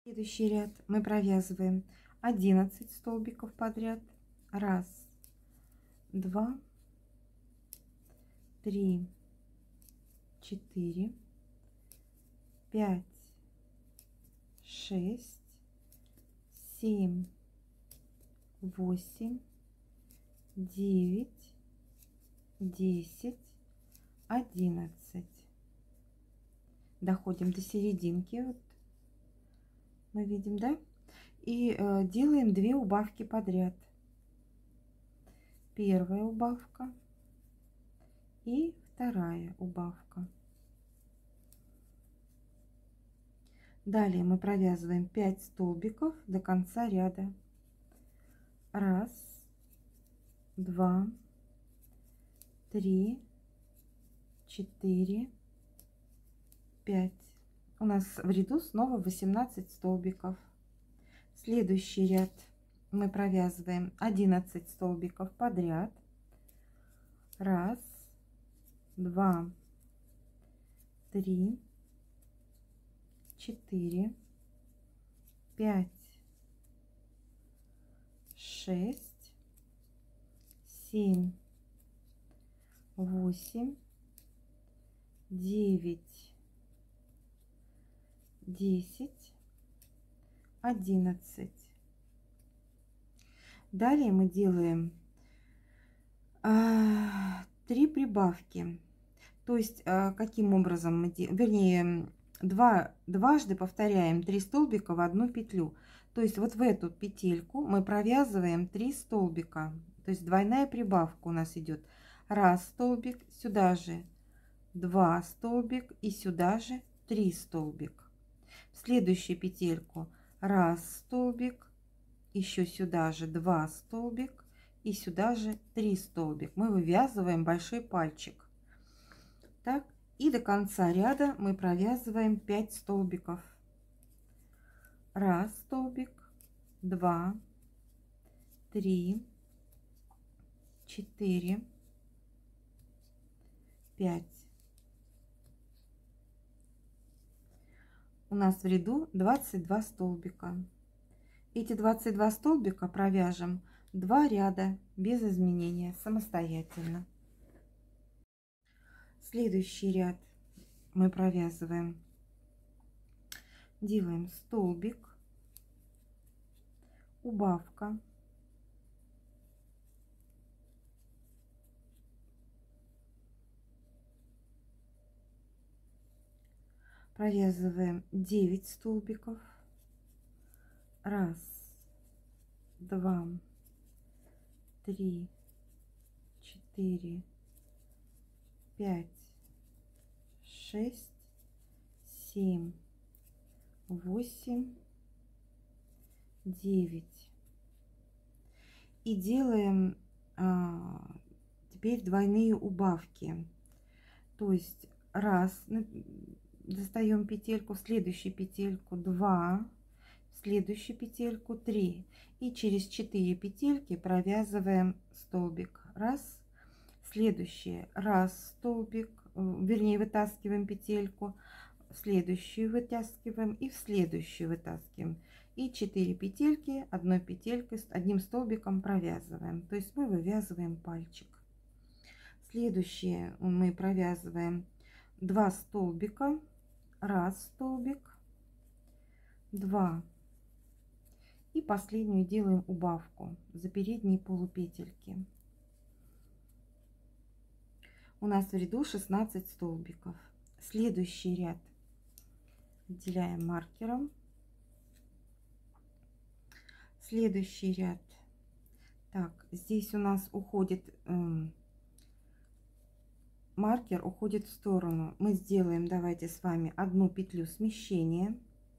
Следующий ряд мы провязываем 11 столбиков подряд. Раз, два, три, четыре, пять, шесть, семь, восемь, девять, 10, 11. Доходим до серединки, вот мы видим, да? И делаем 2 убавки подряд. Первая убавка и вторая убавка. Далее мы провязываем 5 столбиков до конца ряда. Раз, два, три, четыре, 5. У нас в ряду снова 18 столбиков. Следующий ряд мы провязываем 11 столбиков подряд. Раз, два, три, четыре, 5, 6, 7, 8, 9, 10, 11. Далее мы делаем 3 прибавки. То есть каким образом мы делаем, вернее, дважды повторяем 3 столбика в одну петлю. То есть вот в эту петельку мы провязываем 3 столбика. То есть двойная прибавка у нас идет. Раз столбик, сюда же 2 столбик и сюда же 3 столбик. В следующую петельку раз столбик, еще сюда же 2 столбик и сюда же 3 столбик. Мы вывязываем большой пальчик. Так, и до конца ряда мы провязываем 5 столбиков. Раз столбик, 2, 3, 4, 5. У нас в ряду 22 столбика. Эти 22 столбика провяжем 2 ряда без изменения самостоятельно. Следующий ряд мы провязываем, делаем столбик, убавка, провязываем 9 столбиков. Раз, два, три, четыре, 5, 6, 7, 8, 9. И делаем теперь двойные убавки. То есть раз, достаем петельку, в следующую петельку 2, в следующую петельку 3. И через 4 петельки провязываем столбик. Раз, следующее, раз столбик, вернее вытаскиваем петельку, в следующую вытаскиваем и в следующую вытаскиваем. И 4 петельки одной петелькой, одним столбиком провязываем. То есть мы вывязываем пальчик. Следующее мы провязываем 2 столбика, раз столбик, 2. И последнюю делаем убавку за передние полупетельки. У нас в ряду 16 столбиков. Следующий ряд выделяем маркером. Следующий ряд. Так, здесь у нас уходит маркер, уходит в сторону. Мы сделаем, давайте с вами, одну петлю смещения.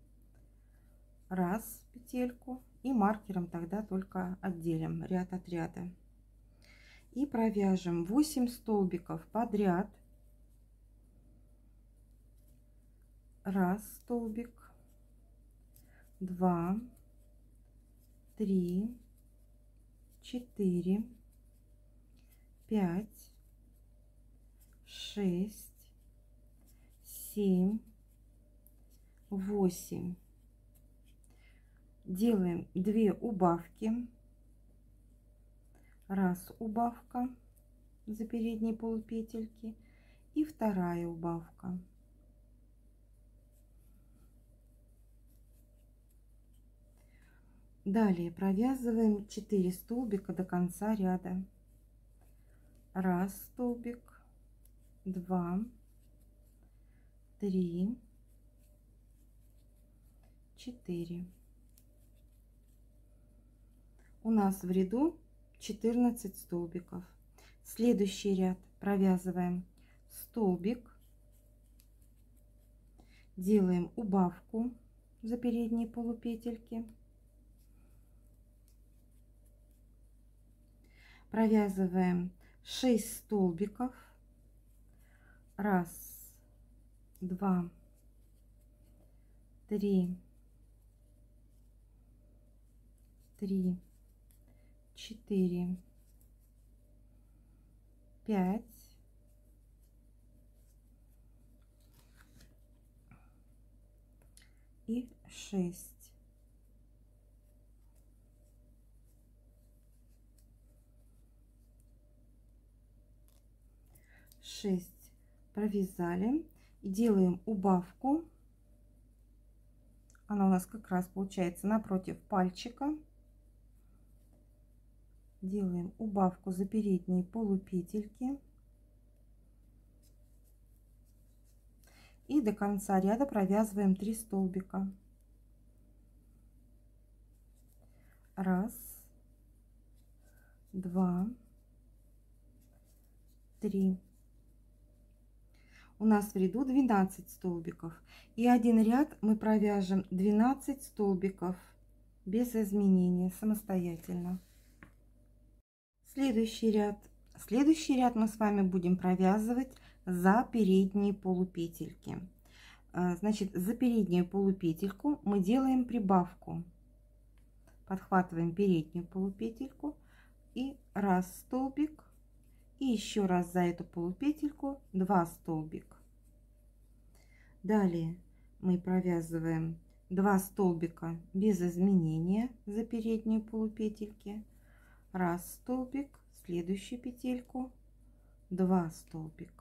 Раз петельку. И маркером тогда только отделим ряд от ряда. И провяжем 8 столбиков подряд. Раз столбик, 2, 3, 4, 5, 6, 7, 8, Делаем 2 убавки. Раз убавка за передние полупетельки и вторая убавка. Далее провязываем 4 столбика до конца ряда. Раз столбик, 2, 3, 4. У нас в ряду 14 столбиков. Следующий ряд провязываем столбик, делаем убавку за передние полупетельки, провязываем 6 столбиков. Раз, 2, 3, 4, 5 и 6. Провязали и делаем убавку. Она у нас как раз получается напротив пальчика. Делаем убавку за передние полупетельки и до конца ряда провязываем 3 столбика. Раз, 2, 3. У нас в ряду 12 столбиков, и один ряд мы провяжем 12 столбиков без изменения самостоятельно. Следующий ряд мы с вами будем провязывать за передние полупетельки. Значит, за переднюю полупетельку мы делаем прибавку. Подхватываем переднюю полупетельку и раз столбик, и еще раз за эту полупетельку 2 столбика. Далее мы провязываем 2 столбика без изменения за передние полупетельки. Раз столбик, следующую петельку 2 столбика.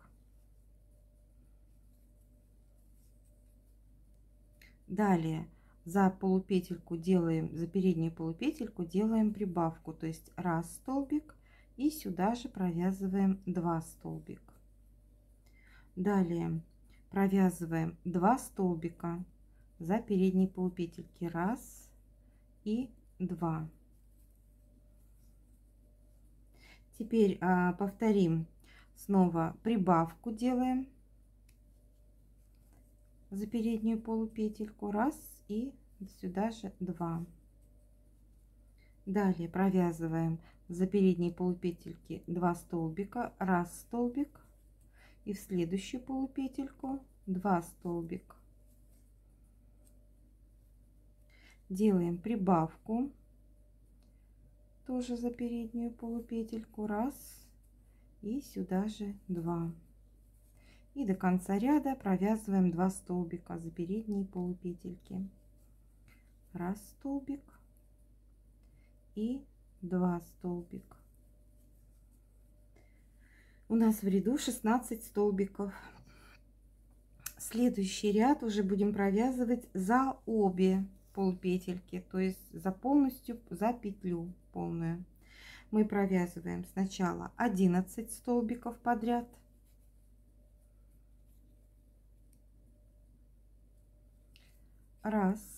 Далее за полупетельку делаем, за переднюю полупетельку делаем прибавку, то есть раз столбик, и сюда же провязываем 2 столбика. Далее провязываем 2 столбика за передние полупетельки, раз и 2. Теперь повторим снова прибавку, делаем за переднюю полупетельку, раз и сюда же 2. Далее провязываем за передние полупетельки 2 столбика, раз столбик, и в следующую полупетельку 2 столбика. Делаем прибавку тоже за переднюю полупетельку, раз и сюда же 2. И до конца ряда провязываем 2 столбика за передние полупетельки. Раз столбик и 2 столбика. У нас в ряду 16 столбиков. Следующий ряд уже будем провязывать за обе полупетельки, то есть за полностью, за петлю полную. Мы провязываем сначала 11 столбиков подряд. Раз,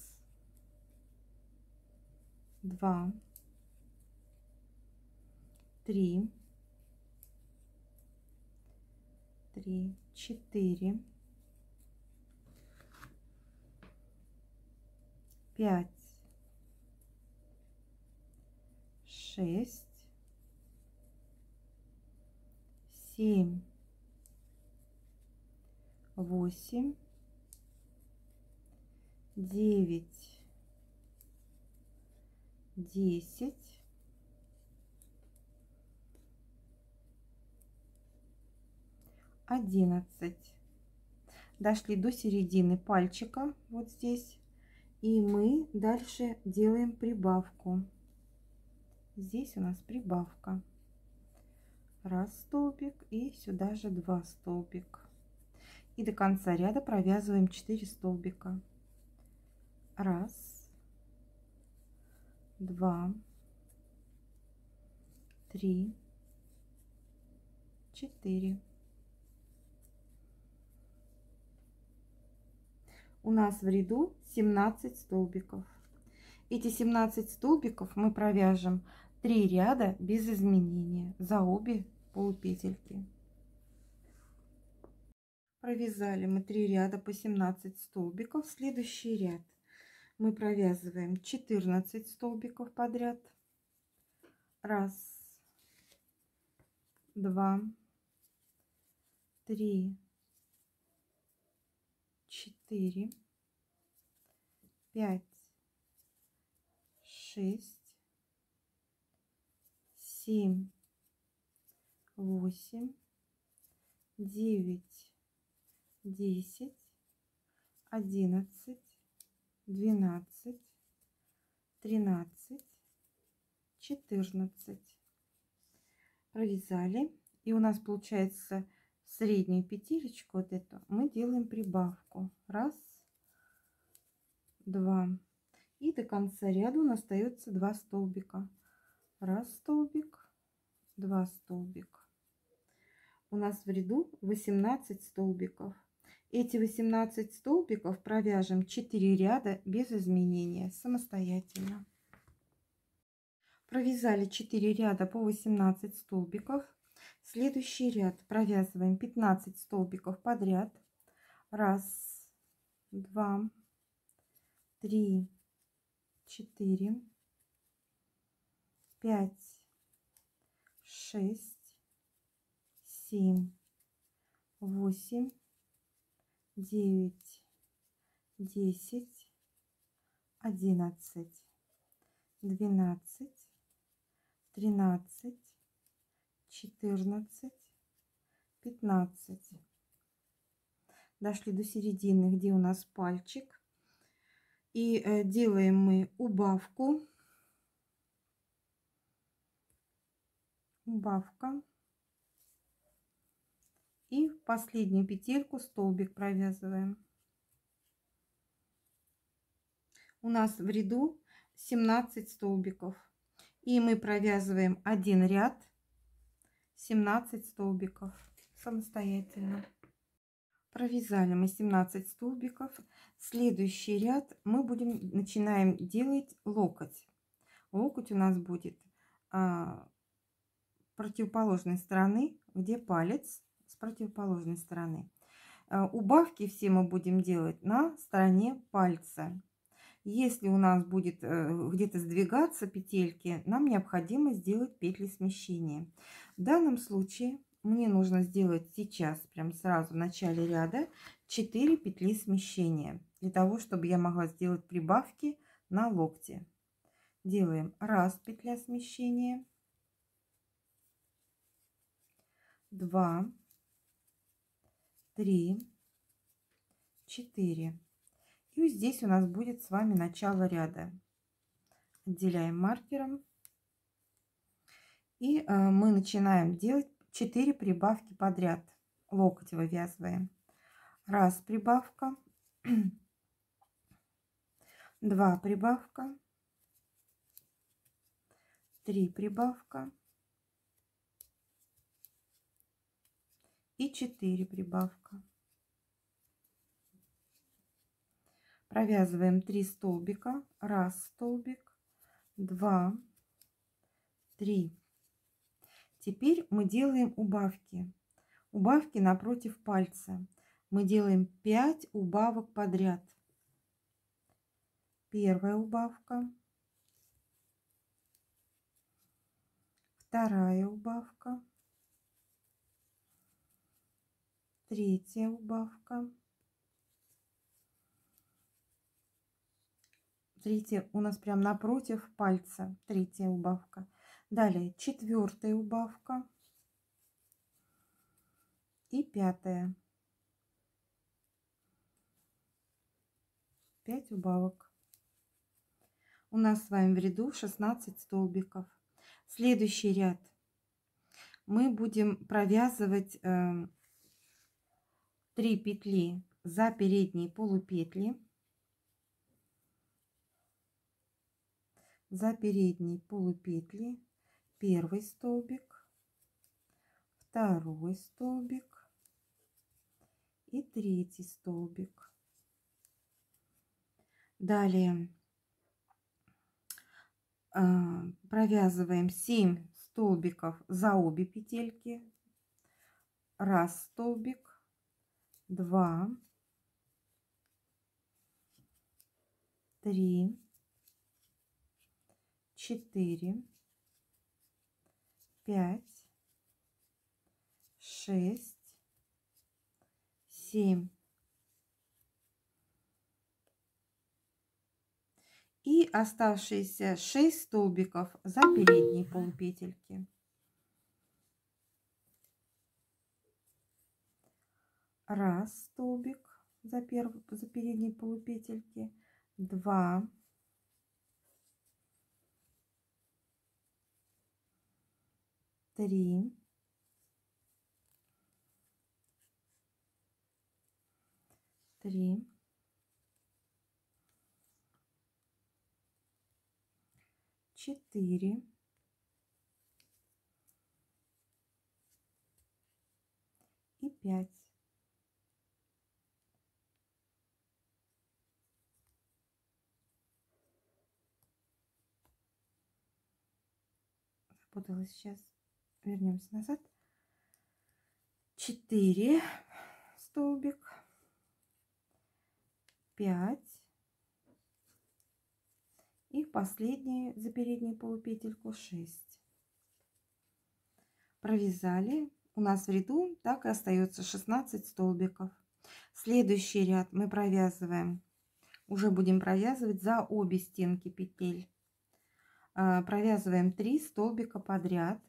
2, 3, 4, 5, 6, 7, 8, 9, 10, 11. Дошли до середины пальчика, вот здесь, И мы дальше делаем прибавку. Здесь у нас прибавка. Раз столбик и сюда же 2 столбика. И до конца ряда провязываем 4 столбика. Раз, два, три, 4. У нас в ряду 17 столбиков. Эти 17 столбиков мы провяжем 3 ряда без изменения за обе полупетельки. Провязали мы 3 ряда по 17 столбиков. В следующий ряд мы провязываем 14 столбиков подряд. Раз, два, три, 4, 5, 6, 7, 8, 9, 10, 11, 12, 13, 14. Провязали. И у нас получается среднюю петелечку, вот эту, мы делаем прибавку. Раз, два. И до конца ряда у нас остается 2 столбика. Раз столбик, 2 столбика. У нас в ряду 18 столбиков. Эти 18 столбиков провяжем 4 ряда без изменения самостоятельно. Провязали 4 ряда по 18 столбиков. Следующий ряд провязываем 15 столбиков подряд. Раз, два, три, 4, 5, 6, 7, 8, 9, 10, 11, 12, 13, 14, 15. Дошли до середины, где у нас пальчик. И делаем мы убавку. Убавка. И в последнюю петельку столбик провязываем. У нас в ряду 17 столбиков. И мы провязываем один ряд 17 столбиков самостоятельно. Провязали мы 17 столбиков. Следующий ряд мы начинаем делать локоть. Локоть у нас будет противоположной стороны, где палец с противоположной стороны. Убавки все мы будем делать на стороне пальца. Если у нас будет где-то сдвигаться петельки, нам необходимо сделать петли смещения. В данном случае мне нужно сделать сейчас, прям сразу в начале ряда, 4 петли смещения, для того, чтобы я могла сделать прибавки на локте. Делаем раз петля смещения, 2, 3, 4. И здесь у нас будет с вами начало ряда. Отделяем маркером. И мы начинаем делать 4 прибавки подряд. Локоть вывязываем. Раз прибавка. 2 прибавка. 3 прибавка. И 4 прибавка. Провязываем 3 столбика. Раз столбик, 2, 3. Теперь мы делаем убавки. Убавки напротив пальца. Мы делаем 5 убавок подряд. Первая убавка. Вторая убавка. Третья убавка. Третья у нас прям напротив пальца. Третья убавка. Далее четвертая убавка. И пятая. 5 убавок. У нас с вами в ряду 16 столбиков. Следующий ряд мы будем провязывать 3 петли за передние полупетли. За передние полупетли первый столбик, второй столбик и третий столбик. Далее провязываем 7 столбиков за обе петельки. Раз столбик, 2, 3, 4, 5, 6, 7. И оставшиеся 6 столбиков за передние полупетельки. Раз столбик за передние полупетельки, 2, 3, 4 и 5. Запуталась сейчас. Вернемся назад. 4 столбик, 5 и в последние за переднюю полупетельку 6. Провязали. У нас в ряду так и остается 16 столбиков. Следующий ряд мы провязываем, уже будем провязывать за обе стенки петель. Провязываем 3 столбика подряд.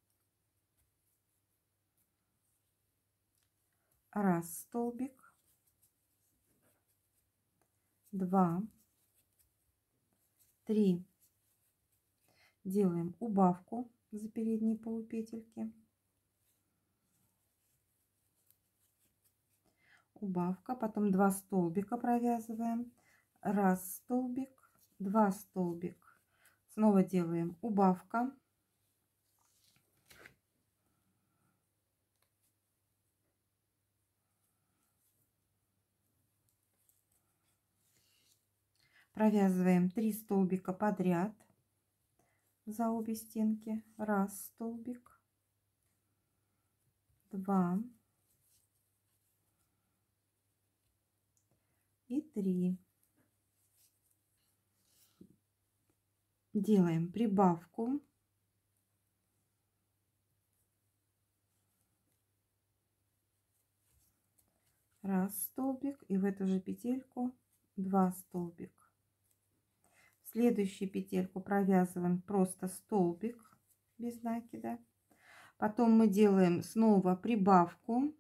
Раз столбик, 2, 3. Делаем убавку за передние полупетельки. Убавка, потом 2 столбика провязываем. Раз столбик, 2 столбик. Снова делаем убавка. Провязываем 3 столбика подряд за обе стенки. Раз столбик, 2 и 3. Делаем прибавку. Раз столбик и в эту же петельку 2 столбик. Следующую петельку провязываем просто столбик без накида. Потом мы делаем снова прибавку.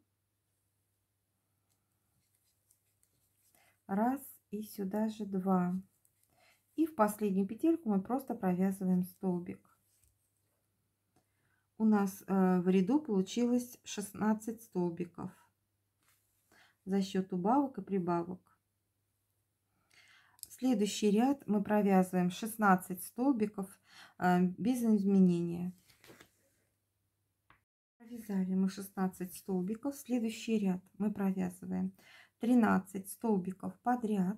Раз и сюда же 2. И в последнюю петельку мы просто провязываем столбик. У нас в ряду получилось 16 столбиков за счет убавок и прибавок. Следующий ряд мы провязываем 16 столбиков без изменения. Провязали мы 16 столбиков. Следующий ряд мы провязываем 13 столбиков подряд.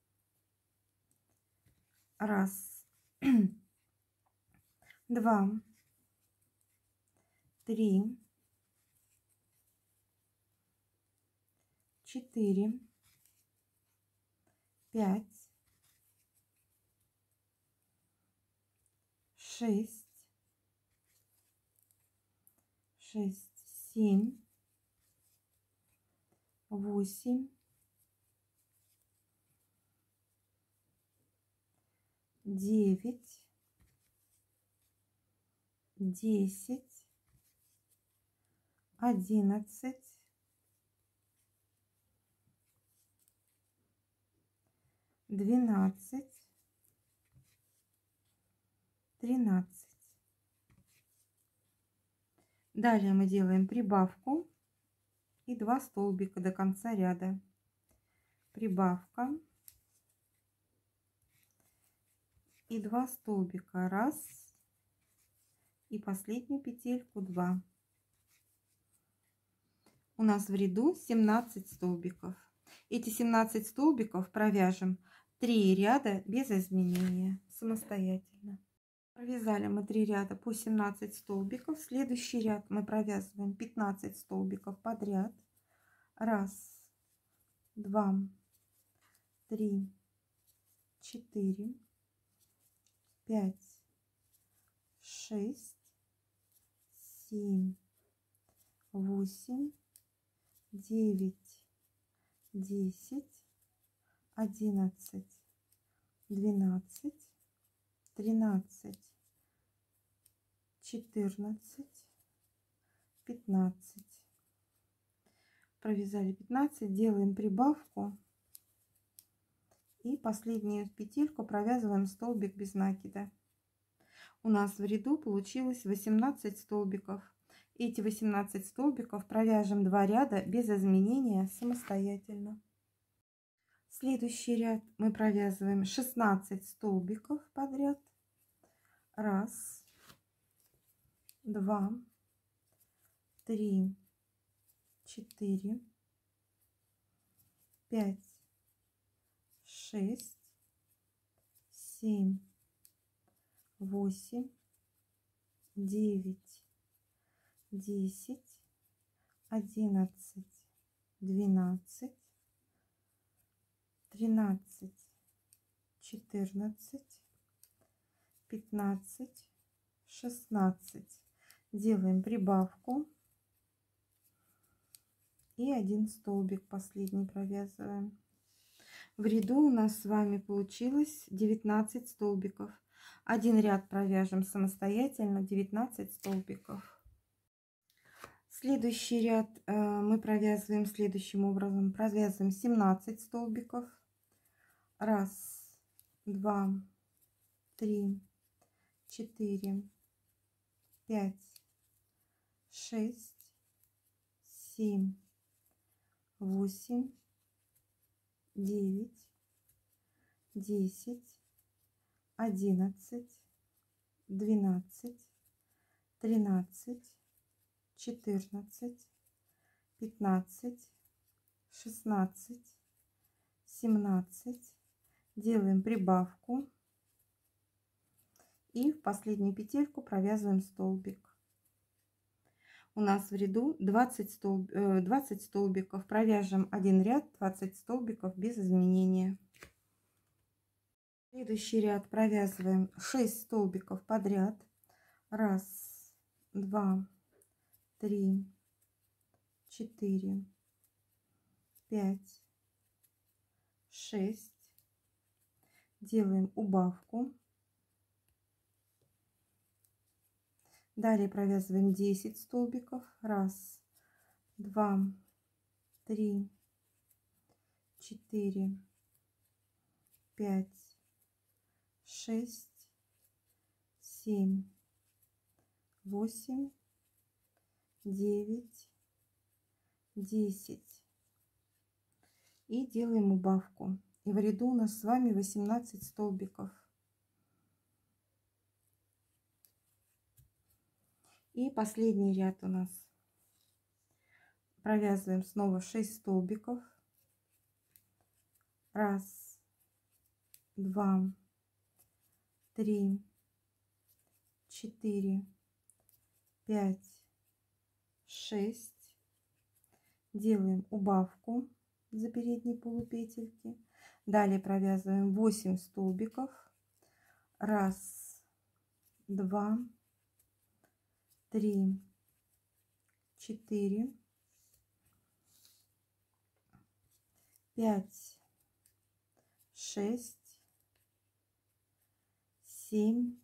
Раз, 2, 3, 4, 5, 6, 7, 8, 9, 10, 11, 12, 13. Далее мы делаем прибавку и 2 столбика до конца ряда. Прибавка и 2 столбика. 1 и последнюю петельку 2. У нас в ряду 17 столбиков. Эти 17 столбиков провяжем 3 ряда без изменения самостоятельно. Провязали мы 3 ряда по 17 столбиков. Следующий ряд мы провязываем 15 столбиков подряд. 1, 2, 3, 4, 5, 6, 7, 8, 9, 10, 11, 12, 13, 14, 15. Провязали 15, делаем прибавку и последнюю петельку провязываем столбик без накида. У нас в ряду получилось 18 столбиков. Эти 18 столбиков провяжем 2 ряда без изменения самостоятельно. Следующий ряд мы провязываем 16 столбиков подряд. 1, 2, 3, 4, 5, 6, 7, 8, 9, 10, 11, 12, 13, 14, 15, 16. Делаем прибавку и 1 столбик последний провязываем. В ряду у нас с вами получилось 19 столбиков. Один ряд провяжем самостоятельно, 19 столбиков. Следующий ряд мы провязываем следующим образом. Провязываем 17 столбиков. 1, 2, 3, 4, 5, 6, 7, 8, 9, 10, 11, 12, 13, 14, 15, 16, 17. Делаем прибавку и в последнюю петельку провязываем столбик. У нас в ряду 20 столбиков. Провяжем один ряд, 20 столбиков без изменения. Следующий ряд провязываем 6 столбиков подряд. 1, 2, 3, 4, 5, 6. Делаем убавку. Далее провязываем 10 столбиков. 1, 2, 3, 4, 5, 6, 7, 8, 9, 10. И делаем убавку. И в ряду у нас с вами 18 столбиков. И последний ряд у нас. Провязываем снова 6 столбиков. 1, 2, 3, 4, 5, 6. Делаем убавку за передние полупетельки. Далее провязываем 8 столбиков. 1, 2, 3, 4, 5, 6, 7,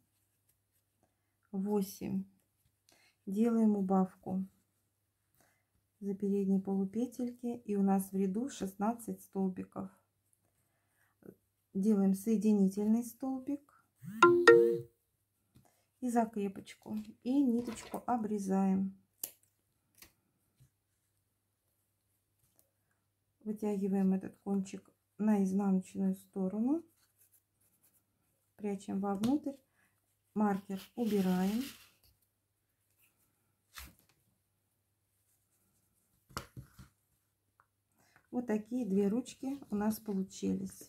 8. Делаем убавку за передние полупетельки, и у нас в ряду 16 столбиков. Делаем соединительный столбик и закрепочку. И ниточку обрезаем. Вытягиваем этот кончик на изнаночную сторону. Прячем вовнутрь. Маркер убираем. Вот такие две ручки у нас получились.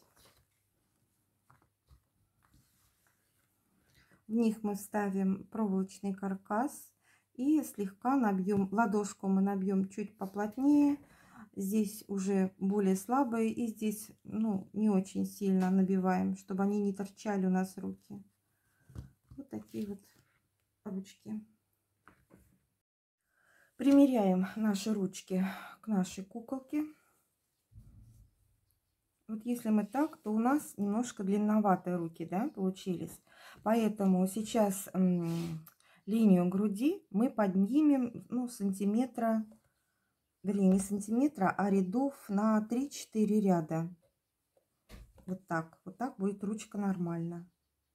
В них мы вставим проволочный каркас и слегка набьем, ладошку мы набьем чуть поплотнее. Здесь уже более слабые, и здесь, ну, не очень сильно набиваем, чтобы они не торчали у нас руки. Вот такие вот ручки. Примеряем наши ручки к нашей куколке. Вот если мы так, то у нас немножко длинноватые руки, да, получились. Поэтому сейчас линию груди мы поднимем, ну, сантиметра, вернее, не сантиметра, а рядов на 3-4 ряда. Вот так будет ручка нормально.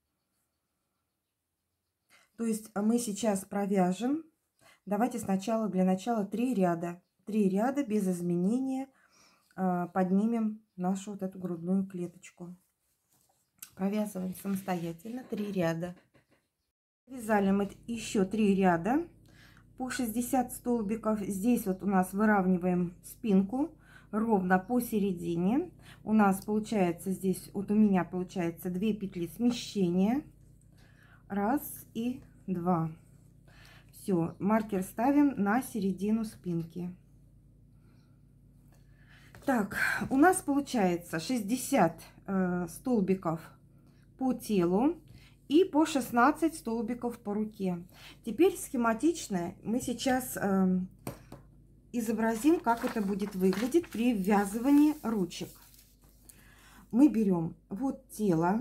То есть мы сейчас провяжем. Давайте сначала для начала 3 ряда. 3 ряда без изменения поднимем нашу вот эту грудную клеточку. Провязываем самостоятельно 3 ряда. Вязали мы еще 3 ряда по 60 столбиков. Здесь вот у нас выравниваем спинку ровно посередине. У нас получается здесь, вот у меня получается 2 петли смещения. 1 и 2. Все, маркер ставим на середину спинки. Так, у нас получается 60 столбиков по телу и по 16 столбиков по руке. Теперь схематично мы сейчас изобразим, как это будет выглядеть при ввязывании ручек. Мы берем вот тело.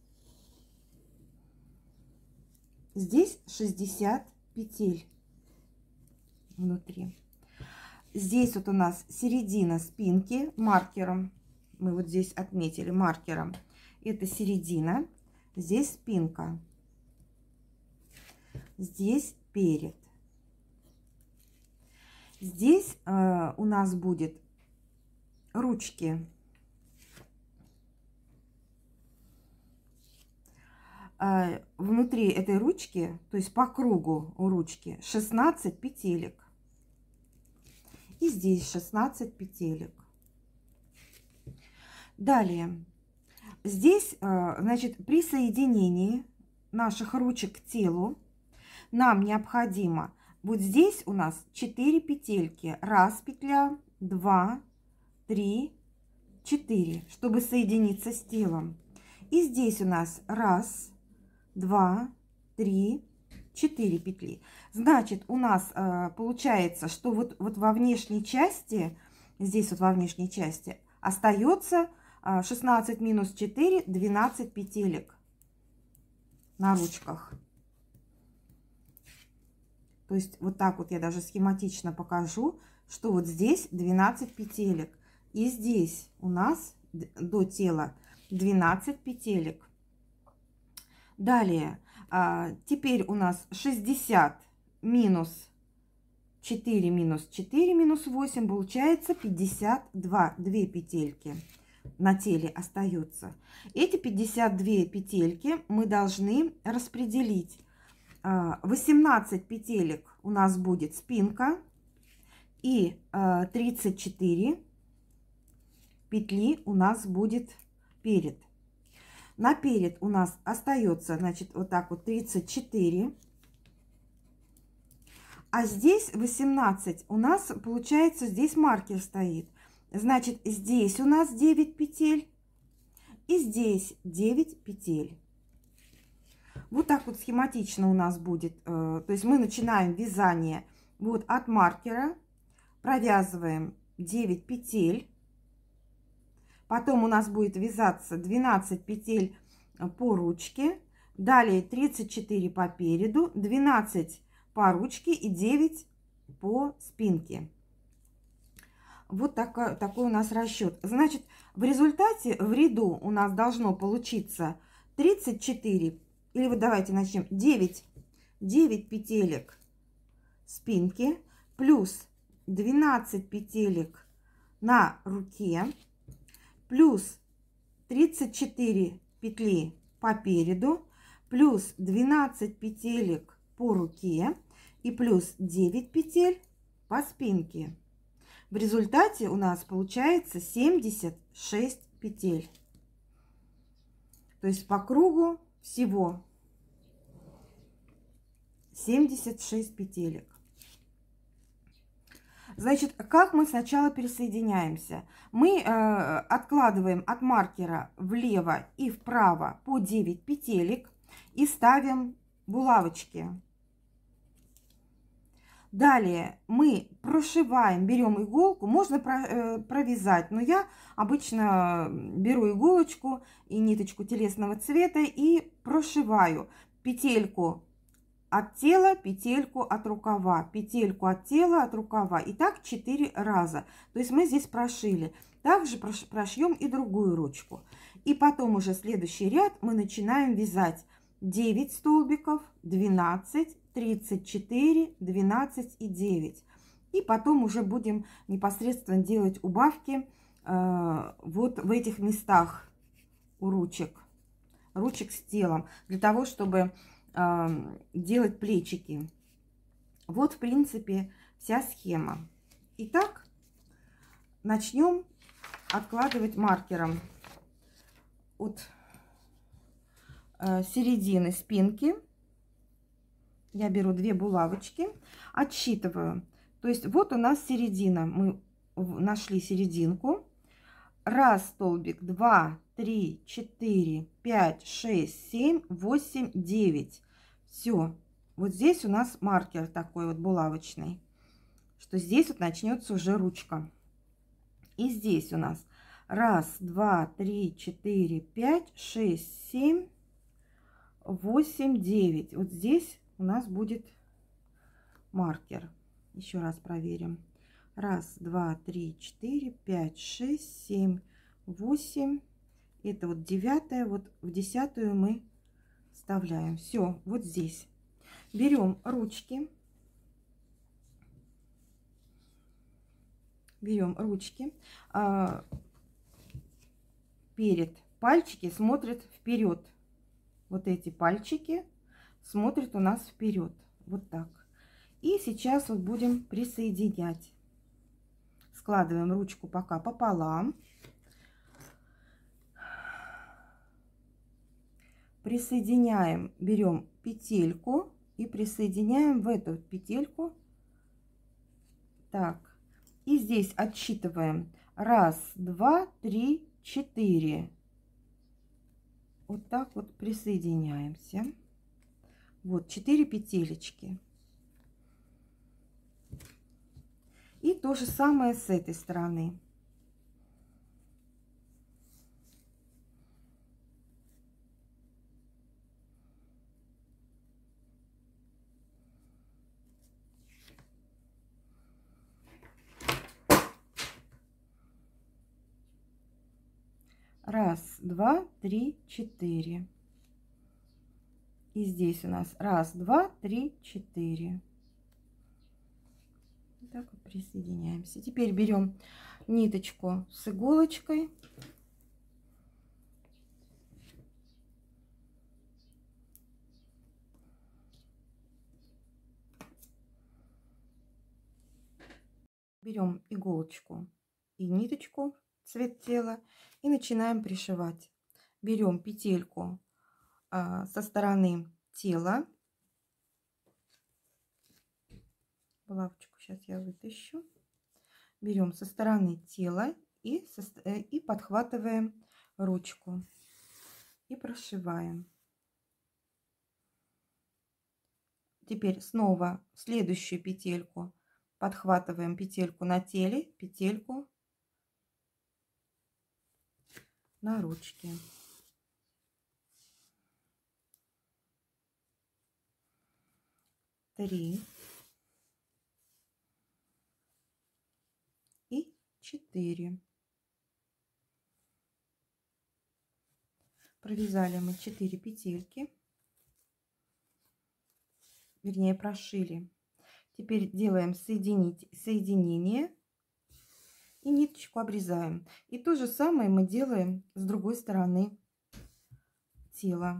Здесь 60 петель внутри. Здесь вот у нас середина спинки маркером. Мы вот здесь отметили маркером. Это середина. Здесь спинка. Здесь перед. Здесь у нас будет ручки. Внутри этой ручки, то есть по кругу у ручки, 16 петелек. И здесь 16 петелек. Далее, здесь, значит, при соединении наших ручек к телу нам необходимо, вот здесь у нас 4 петельки. 1 петля, 2, 3, 4, чтобы соединиться с телом. И здесь у нас 1, 2, 3, 4 петли. Значит, у нас получается, что вот во внешней части, здесь вот во внешней части остается 16 минус 4, 12 петелек на ручках. То есть вот так вот я даже схематично покажу, что вот здесь 12 петелек. И здесь у нас до тела 12 петелек. Далее, теперь у нас 60 минус 4 минус 4 минус 8 получается 52 петельки на теле остается. Эти 52 петельки мы должны распределить. 18 петелек у нас будет спинка и 34 петли у нас будет перед. На перед у нас остается, значит, вот так вот 34. А здесь 18. У нас получается, здесь маркер стоит. Значит, здесь у нас 9 петель. И здесь 9 петель. Вот так вот схематично у нас будет. То есть мы начинаем вязание вот от маркера. Провязываем 9 петель. Потом у нас будет вязаться 12 петель по ручке. Далее 34 по переду, 12 по ручке и 9 по спинке. Вот такой у нас расчет. Значит, в результате в ряду у нас должно получиться 34, или вот давайте начнем, 9 9 петелек спинки плюс 12 петелек на руке плюс 34 петли по переду плюс 12 петелек по руке и плюс 9 петель по спинке. В результате у нас получается 76 петель. То есть по кругу всего 76 петелек. Значит, как мы сначала присоединяемся? Мы откладываем от маркера влево и вправо по 9 петелек и ставим булавочки. Далее мы прошиваем, берем иголку, можно провязать, но я обычно беру иголочку и ниточку телесного цвета и прошиваю петельку от тела, петельку от рукава, петельку от тела, от рукава. И так 4 раза. То есть мы здесь прошили. Также прошьем и другую ручку. И потом уже следующий ряд мы начинаем вязать 9 столбиков, 12, 34, 12 и 9. И потом уже будем непосредственно делать убавки вот в этих местах у ручек с телом, для того, чтобы делать плечики. Вот, в принципе, вся схема. Итак, начнем откладывать маркером от середины спинки. Я беру 2 булавочки, отсчитываю. То есть вот у нас середина. Мы нашли серединку. 1 столбик, 2, 3, 4, 5, 6, 7, 8, 9. Все. Вот здесь у нас маркер такой вот булавочный, что здесь вот начнется уже ручка. И здесь у нас 1, 2, 3, 4, 5, 6, 7, 8, 9. Вот здесь у нас будет маркер. Еще раз проверим. 1, 2, 3, 4, 5, 6, 7, 8. Это вот 9, вот в 10 мы вставляем. Все, вот здесь. Берем ручки. Берем ручки. Перед пальчики смотрят вперед. Вот эти пальчики смотрят у нас вперед. Вот так. И сейчас вот будем присоединять. Складываем ручку пока пополам. Присоединяем, берем петельку и присоединяем в эту петельку. Так. И здесь отсчитываем. 1, 2, 3, 4. Вот так вот присоединяемся. Вот 4 петелечки. И то же самое с этой стороны. Раз, два, три, 4. И здесь у нас 1, 2, 3, 4. Так вот присоединяемся. Теперь берем ниточку с иголочкой. Берем иголочку и ниточку, цвет тела, и начинаем пришивать. Берем петельку со стороны тела. Булавочку сейчас я вытащу. Берем со стороны тела и подхватываем ручку и прошиваем. Теперь снова в следующую петельку подхватываем петельку на теле, петельку на ручке. Три и 4. Провязали мы 4 петельки. вернее прошили. Теперь делаем соединение и ниточку обрезаем. И то же самое мы делаем с другой стороны тела.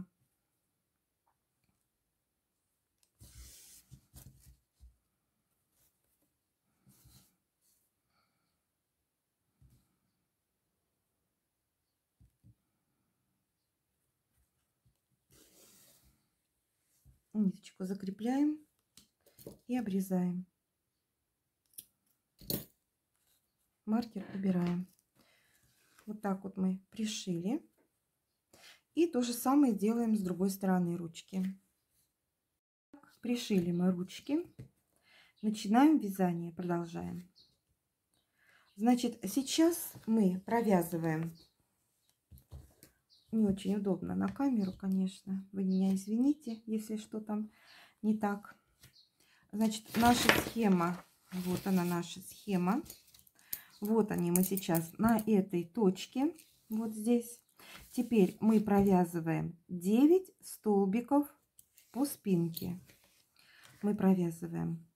Ниточку закрепляем и обрезаем. Маркер убираем. Вот так вот мы пришили. И то же самое делаем с другой стороны ручки. Пришили мы ручки. Начинаем вязание. Продолжаем. Значит, сейчас мы провязываем. Не очень удобно на камеру, конечно. Вы меня извините, если что там не так. Значит, наша схема. Вот она, наша схема. Вот они мы сейчас на этой точке. Вот здесь. Теперь мы провязываем 9 столбиков по спинке. Мы провязываем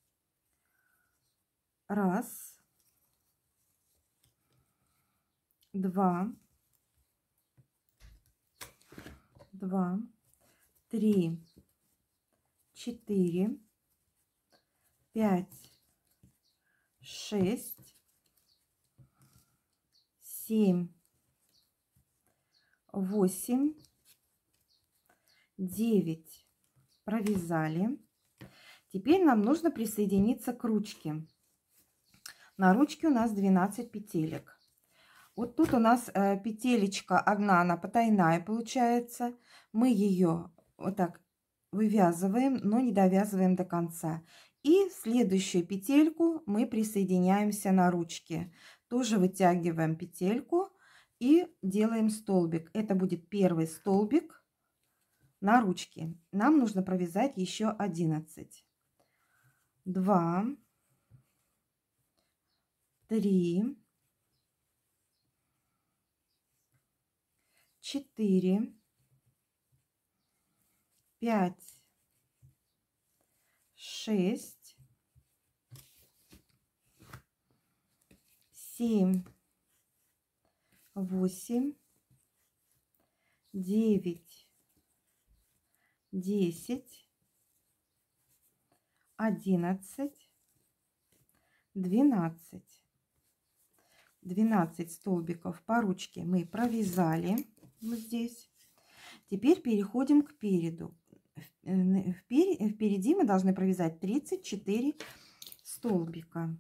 1, 2, 3, 4, 5, 6, 7, 8, 9. Провязали. Теперь нам нужно присоединиться к ручке. На ручке у нас 12 петелек. Вот тут у нас петелечка одна, она потайная получается. Мы ее вот так вывязываем, но не довязываем до конца. И в следующую петельку мы присоединяемся на ручке. Тоже вытягиваем петельку и делаем столбик. Это будет первый столбик на ручке. Нам нужно провязать еще 11. 2, 3, 4, 5, 6, 7, 8, 9, 10, 11, 12. 12 столбиков по ручке мы провязали вот здесь. Теперь переходим к переду. Впереди мы должны провязать 34 столбика.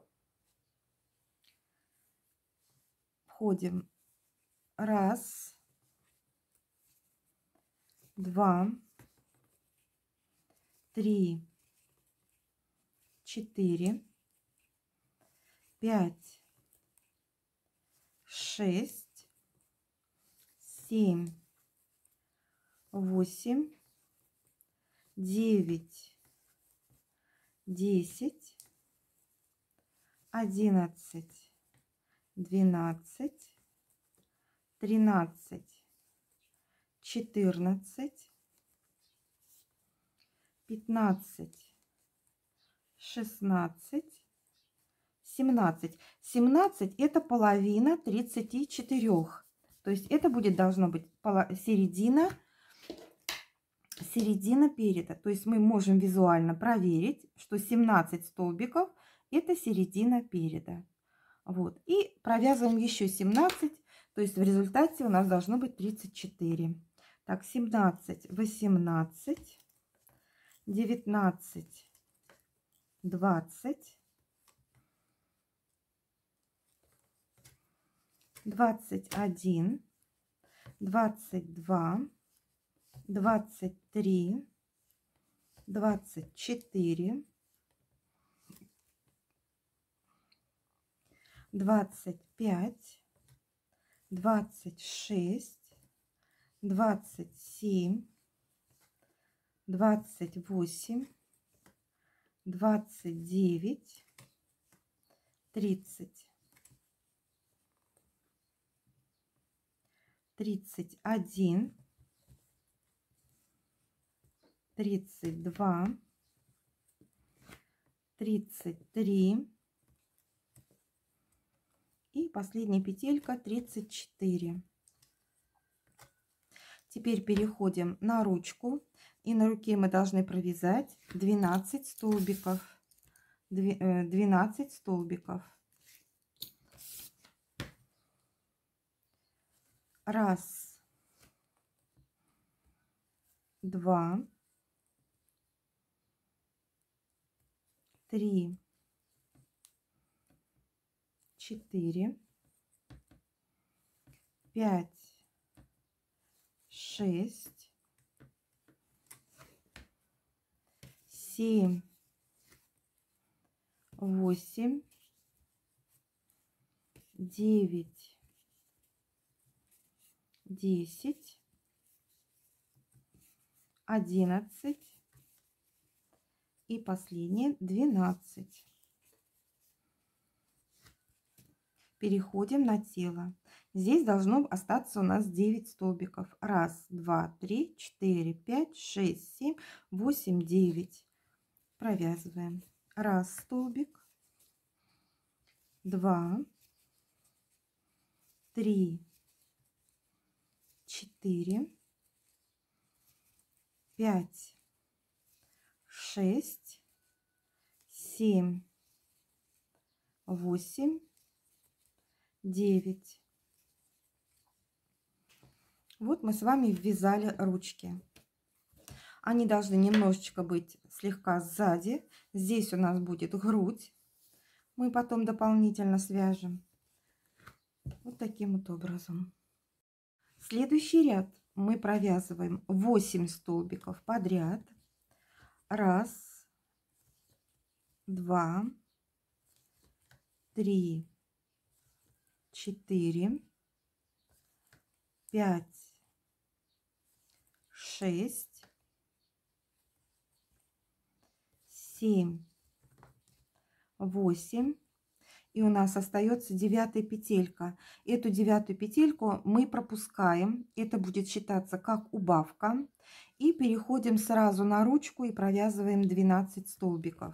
Входим 1, 2, 3, 4, 5, 6, 7, 8, 9, 10, 11, 12, 13, 14, 15, 16, 17. 17 это половина 34. То есть это должно быть середина переда. То есть мы можем визуально проверить, что 17 столбиков это середина переда. Вот. И провязываем еще 17. То есть в результате у нас должно быть 34. Так, 17, 18, 19, 20, 21, 22, 23, 24, 25, 26, 27, 28, 29, 30, 31, 32, 33 и последняя петелька 34. Теперь переходим на ручку, и на руке мы должны провязать 12 столбиков. 12 столбиков. Раз, два, три, 4, 5, 6, 7, 8, 9, 10, 11 и последнее 12. Переходим на тело. Здесь должно остаться у нас 9 столбиков. Раз, два, три, 4, 5, 6, 7, 8, 9. Провязываем. Раз столбик, 2, 3, 4, 5, 6, 7, 8, 9. Вот мы с вами ввязали ручки. Они должны немножечко быть слегка сзади. Здесь у нас будет грудь. Мы потом дополнительно свяжем. Вот таким вот образом. Следующий ряд мы провязываем 8 столбиков подряд. Раз, два, три, 4, 5, 6, 7, 8. И у нас остается 9-я петелька. Эту 9-ю петельку мы пропускаем. Это будет считаться как убавка. И переходим сразу на ручку и провязываем 12 столбиков.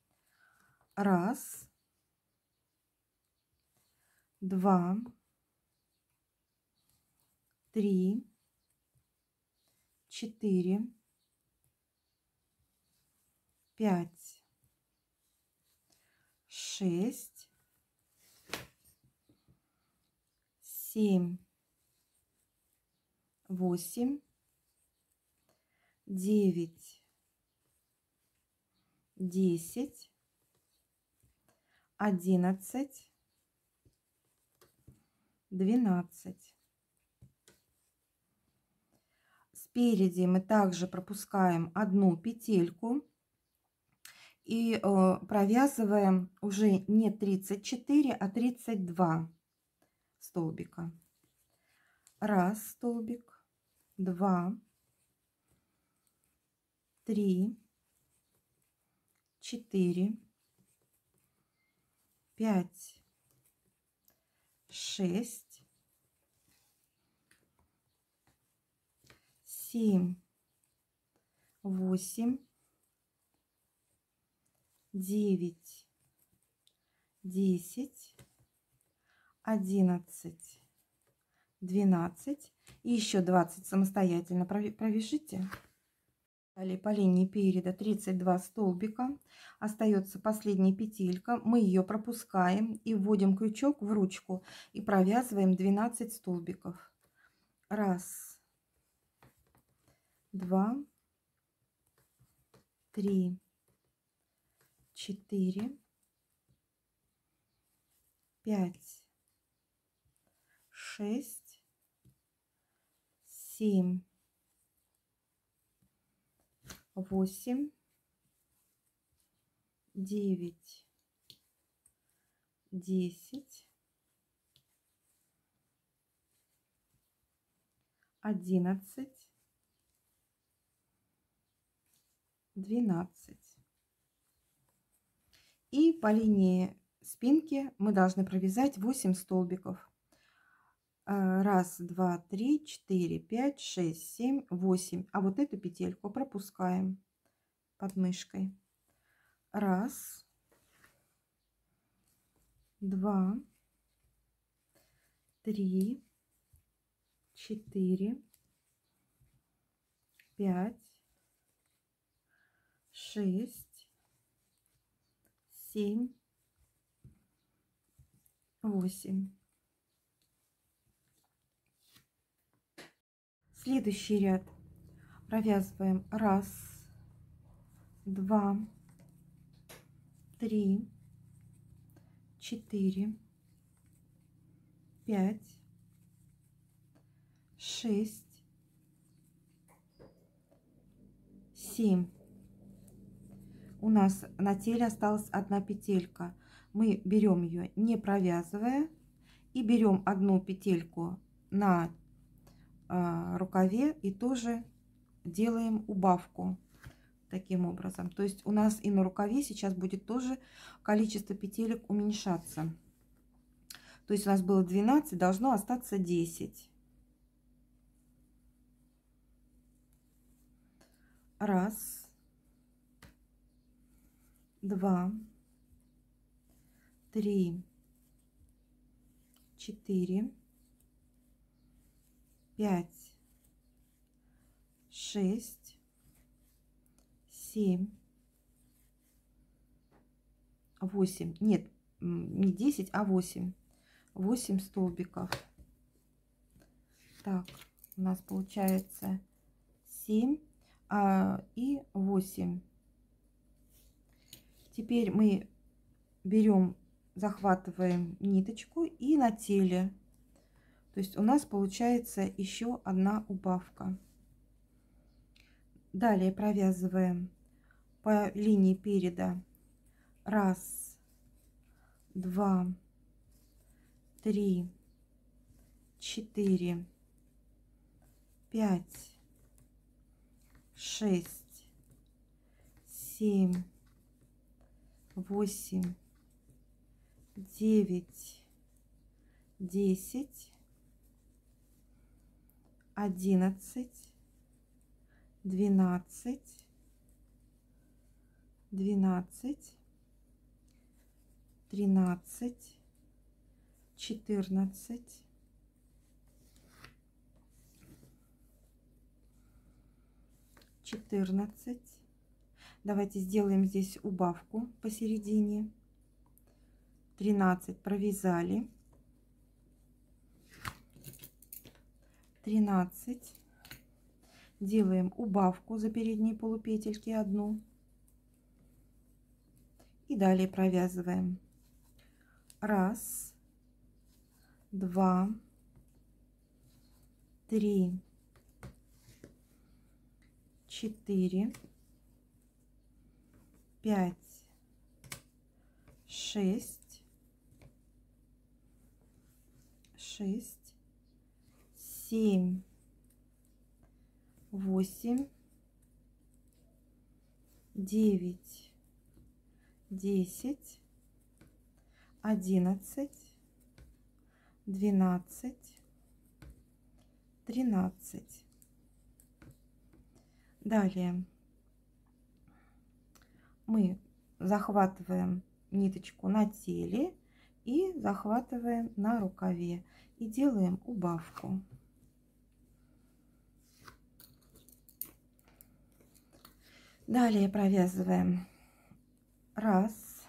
Раз, два, три, 4, 5, 6, 7, 8, 9, 10, 11, 12. Спереди мы также пропускаем одну петельку и провязываем уже не 34, а 32 столбика. Раз столбик, два, 3, 4, 5, 6, 7, 8, 9, 10, 11, 12 и еще 20 самостоятельно провяжите. Далее по линии переда 32 столбика. Остается последняя петелька. Мы ее пропускаем и вводим крючок в ручку и провязываем 12 столбиков. Раз, два, 3, 4, 5, 6, 7, 8, 9, 10, 11, 12. И по линии спинки мы должны провязать 8 столбиков. Раз, два, три, 4, 5, 6, 7, 8. А вот эту петельку пропускаем под мышкой. Раз, 2, 3, 4, 5, 6, 7, 8. Следующий ряд провязываем 1, 2, 3, 4, 5, 6, 7. У нас на теле осталась одна петелька. Мы берем ее, не провязывая, и берем одну петельку на рукаве и тоже делаем убавку таким образом. То есть у нас и на рукаве сейчас будет тоже количество петелек уменьшаться. То есть у нас было 12, должно остаться 10. 1, 2, 3, 4, 5, 6, 7, 8. Нет, не 10, а 8. 8 столбиков. Так, у нас получается 7 и 8. Теперь мы берем, захватываем ниточку и на теле. То есть у нас получается еще одна убавка. Далее провязываем по линии переда 1, 2, 3, 4, 5, 6, 7, 8, 9, 10, 11, 12, 12, 13, 14, 14. Давайте сделаем здесь убавку посередине. 13 провязали. 13. Делаем убавку за передние полупетельки одну. И далее провязываем 1, 2, 3, 4, 5, 6, 7, 8, 9, 10, 11, 12, 13. Далее мы захватываем ниточку на теле и захватываем на рукаве и делаем убавку. Далее провязываем 1,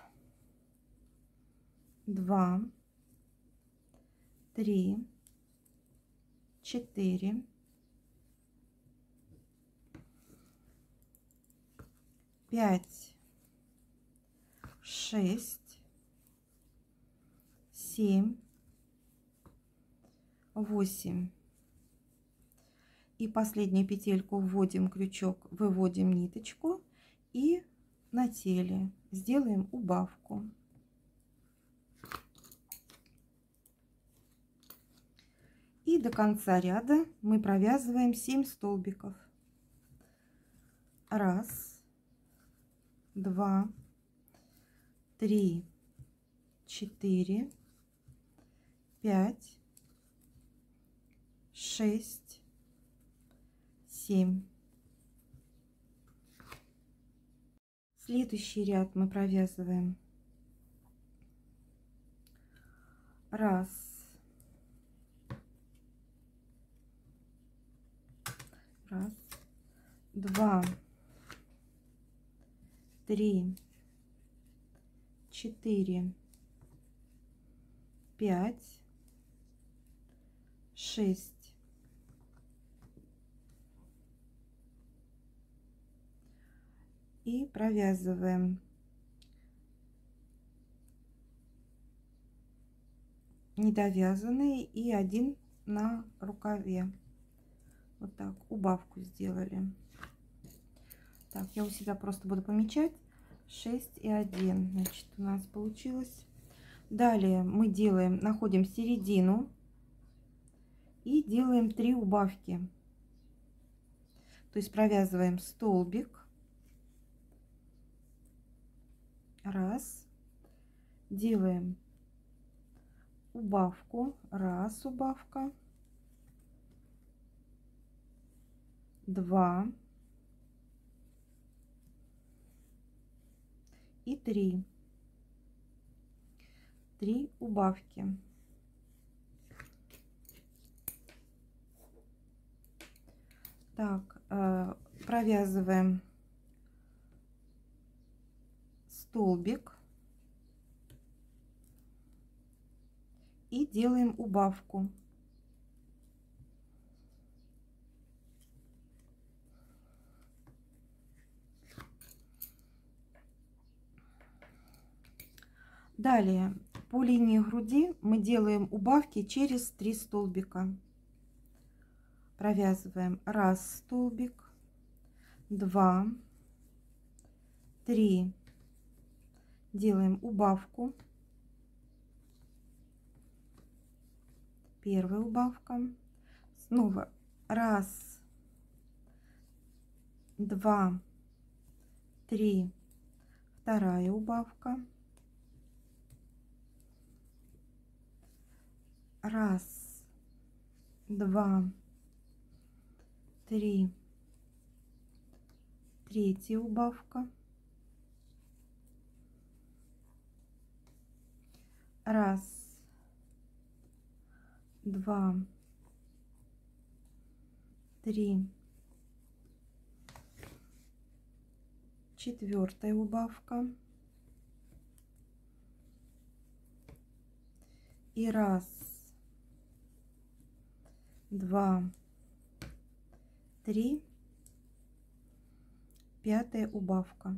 2, 3, 4, 5, 6, 7, 8. И последнюю петельку вводим крючок, выводим ниточку и на теле сделаем убавку. И до конца ряда мы провязываем 7 столбиков. 1, 2, 3, 4, 5, 6, 7. Следующий ряд мы провязываем Раз, раз, два, три, четыре, пять, шесть, и провязываем недовязанный и один на рукаве. Вот так убавку сделали. Так, я у себя просто буду помечать 6 и 1, значит, у нас получилось. Далее мы делаем, находим середину и делаем 3 убавки. То есть провязываем столбик, раз, делаем убавку, раз убавка, 2 и 3 убавки. Так, провязываем столбик и делаем убавку. Далее по линии груди мы делаем убавки через 3 столбика. Провязываем раз столбик, 2, 3, делаем убавку, первая убавка, снова раз, 2, 3, вторая убавка, раз, 2, 3, третья убавка, раз, 2, 3, четвертая убавка и раз, 2, 3, пятая убавка.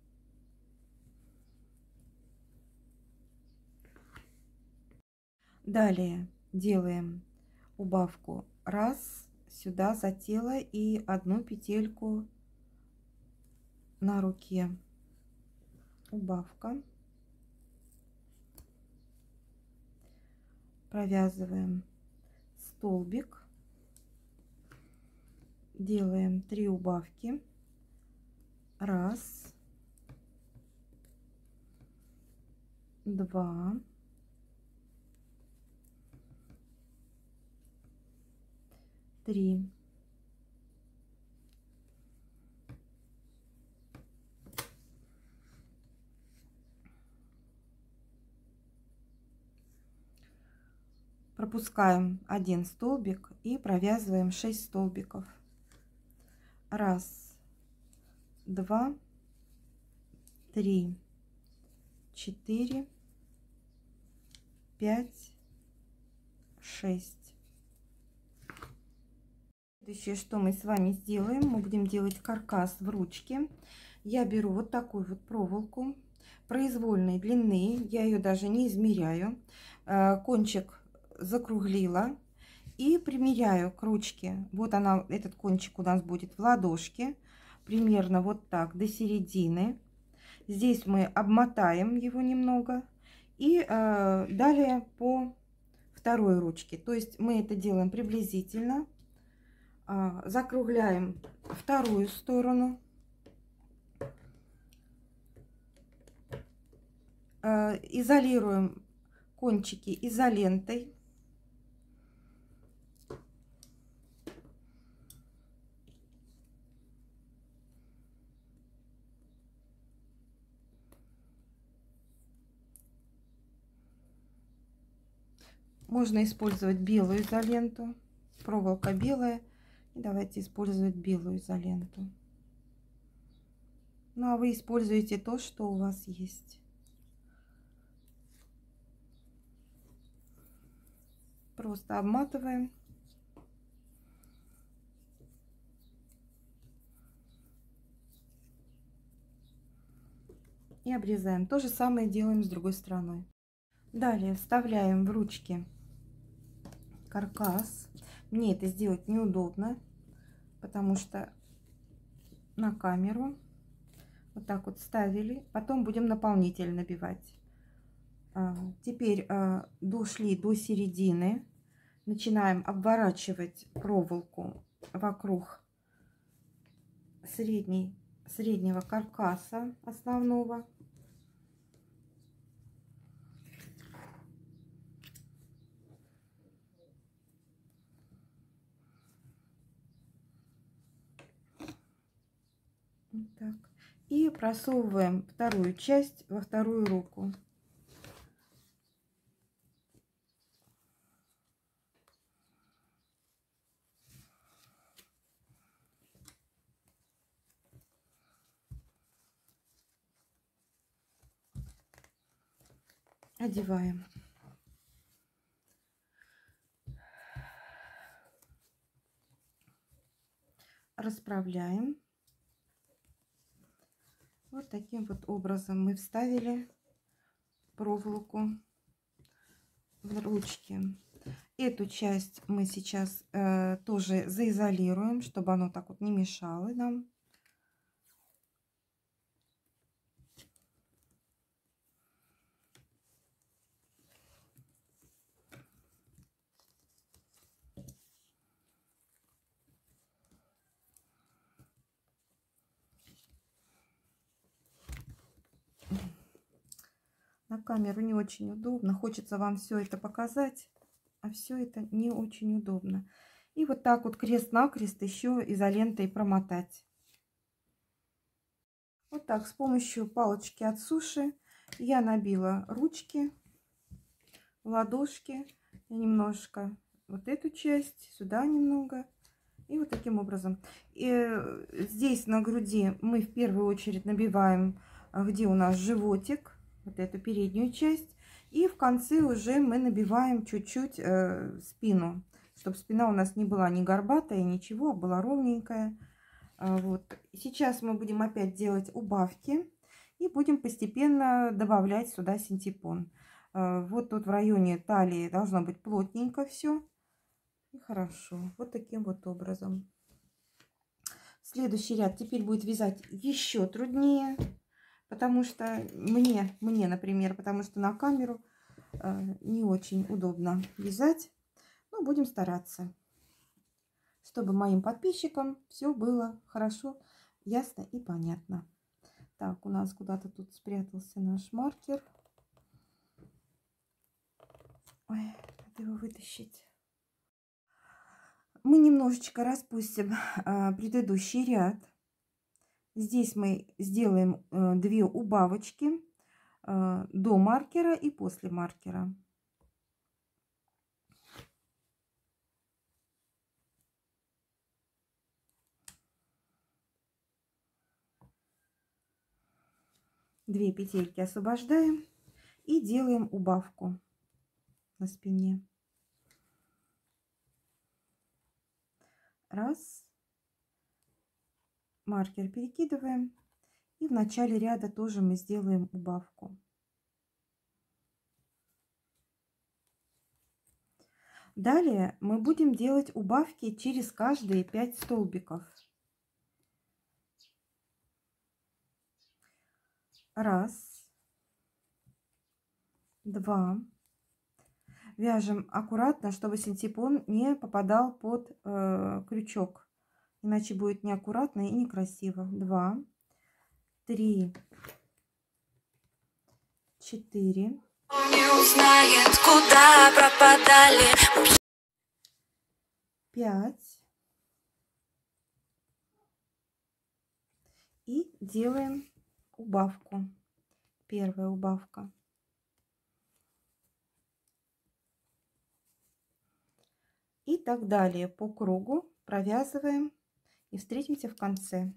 Далее делаем убавку раз сюда за тело и одну петельку на руке, убавка, провязываем столбик, делаем 3 убавки, раз, 2, 3. Пропускаем один столбик и провязываем 6 столбиков. Раз, 2, 3, 4, 5, 6. Следующее, что мы с вами сделаем, мы будем делать каркас в ручке. Я беру вот такую вот проволоку произвольной длины, я ее даже не измеряю, кончик закруглила и примеряю к ручке. Вот она, этот кончик у нас будет в ладошке, примерно вот так до середины. Здесь мы обмотаем его немного и далее по второй ручке. То есть мы это делаем приблизительно. Закругляем вторую сторону, изолируем кончики изолентой, Можно использовать белую изоленту. Проволока белая. И давайте использовать белую изоленту. Ну, а вы используете то, что у вас есть. Просто обматываем. И обрезаем. То же самое делаем с другой стороной. Далее вставляем в ручки каркас. Мне это сделать неудобно, потому что на камеру вот так вот ставили. Потом будем наполнитель набивать. Теперь дошли до середины. Начинаем обворачивать проволоку вокруг среднего каркаса основного. Вот так. И просовываем вторую часть во вторую руку. Одеваем. Расправляем. Вот таким вот образом мы вставили проволоку в ручки. Эту часть мы сейчас тоже заизолируем, чтобы оно так вот не мешало нам. На камеру не очень удобно. Хочется вам все это показать, а все это не очень удобно. И вот так вот крест-накрест еще изолентой промотать. Вот так с помощью палочки от суши я набила ручки, ладошки, немножко вот эту часть, сюда немного. И вот таким образом. И здесь на груди мы в первую очередь набиваем, где у нас животик, вот эту переднюю часть. И в конце уже мы набиваем чуть-чуть спину, чтобы спина у нас не была ни горбатая, ничего, а была ровненькая. Вот. Сейчас мы будем опять делать убавки и будем постепенно добавлять сюда синтепон. Вот тут в районе талии должно быть плотненько все. И хорошо. Вот таким вот образом. Следующий ряд теперь будет вязать еще труднее, потому что мне, например, потому что на камеру не очень удобно вязать. Но будем стараться, чтобы моим подписчикам все было хорошо, ясно и понятно. Так, у нас куда-то тут спрятался наш маркер. Ой, надо его вытащить. Мы немножечко распустим предыдущий ряд. Здесь мы сделаем 2 убавочки до маркера и после маркера. Две петельки освобождаем и делаем убавку на спине. Раз. Маркер перекидываем. И в начале ряда тоже мы сделаем убавку. Далее мы будем делать убавки через каждые 5 столбиков. Раз. Два. Вяжем аккуратно, чтобы синтепон не попадал под крючок. Иначе будет неаккуратно и некрасиво. 2, 3, 4. Не узнает, куда пропадали. 5. И делаем убавку. Первая убавка. так далее по кругу провязываем и встретимся в конце.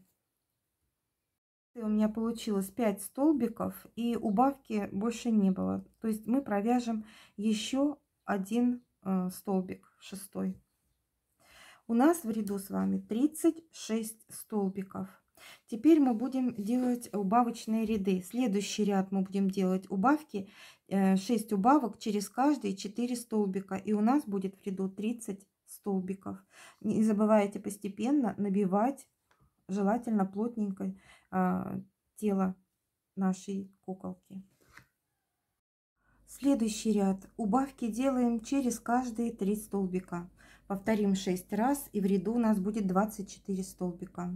У меня получилось 5 столбиков, и убавки больше не было. То есть мы провяжем еще один столбик, 6-й. У нас в ряду с вами 36 столбиков. Теперь мы будем делать убавочные ряды. Следующий ряд мы будем делать убавки, 6 убавок через каждые 4 столбика. И у нас будет в ряду 30 столбиков. Не забывайте постепенно набивать, желательно плотненько, тело нашей куколки. Следующий ряд. Убавки делаем через каждые 3 столбика. Повторим 6 раз, и в ряду у нас будет 24 столбика.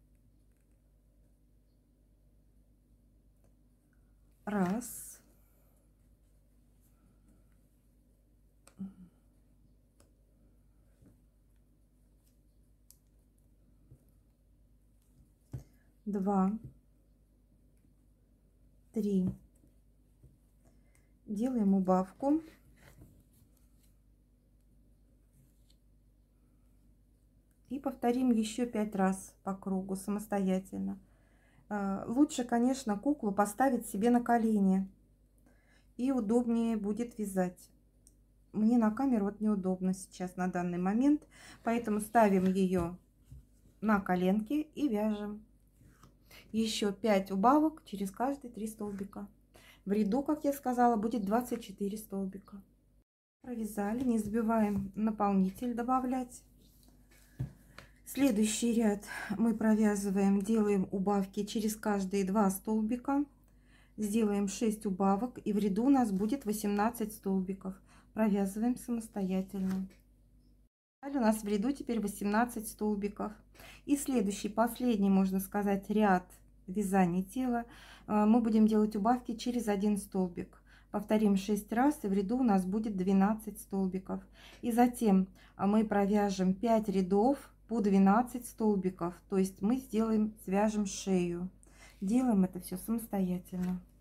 Раз. Два. 3. Делаем убавку. И повторим еще 5 раз по кругу самостоятельно. Лучше, конечно, куклу поставить себе на колени. И удобнее будет вязать. Мне на камеру вот неудобно сейчас на данный момент. Поэтому ставим ее на коленки и вяжем. Еще 5 убавок через каждые 3 столбика. В ряду, как я сказала, будет 24 столбика. Провязали, не забываем наполнитель добавлять. Следующий ряд мы провязываем, делаем убавки через каждые 2 столбика. Сделаем 6 убавок, и в ряду у нас будет 18 столбиков. Провязываем самостоятельно. У нас в ряду теперь 18 столбиков. И следующий, последний, можно сказать, ряд вязания тела мы будем делать убавки через 1 столбик. Повторим 6 раз, и в ряду у нас будет 12 столбиков. И затем мы провяжем 5 рядов по 12 столбиков. То есть мы свяжем шею. Делаем это все самостоятельно.